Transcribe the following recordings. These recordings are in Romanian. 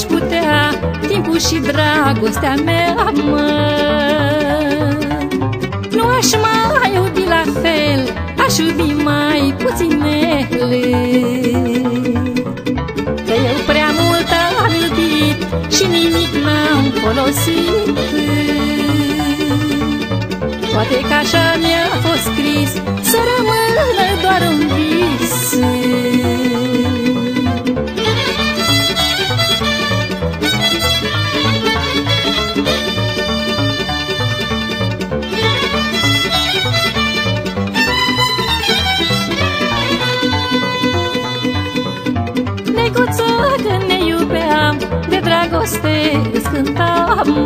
putea timpul și dragostea mea, mă. Nu aș mai iubi la fel, aș iubi mai puținele, că eu prea mult am iubit și nimic n-am folosit. Poate că așa mi-a fost scris să rămână doar un vis. Neguță, când ne iubeam, de dragoste îți cântam.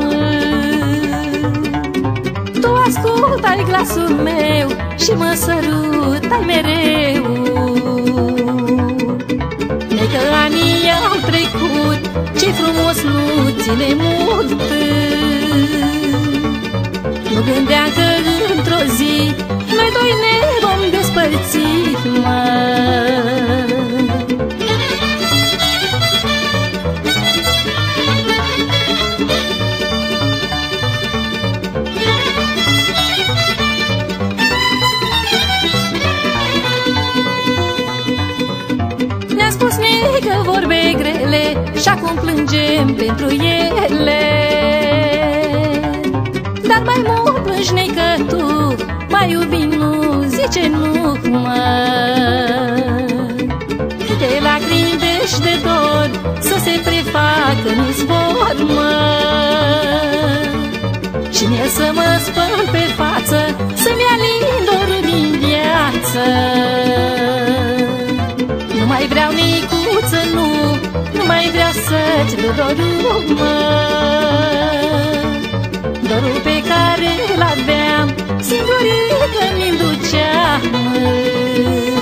Tu ascultai glasul meu și mă sărutai mereu. Că anii au trecut, ce frumos nu ține mult. Nu gândeam că într-o zi noi doi ne vom despărți, mă. Ne-a spus că vorbe grele și acum plângem pentru ele. Dar mai mult plângi că tu mai iubi, nu zice nu, mă. Câte lacrimi deși de dor să se prefacă în izvor, mă. Și mie să mă spăl pe față, să-mi alin dorul din viață. Nu mai vreau nicuță, nu mai vreau să-ți dau dorul, mă. Dorul pe care l-aveam, singurică mi-l duceam, mă.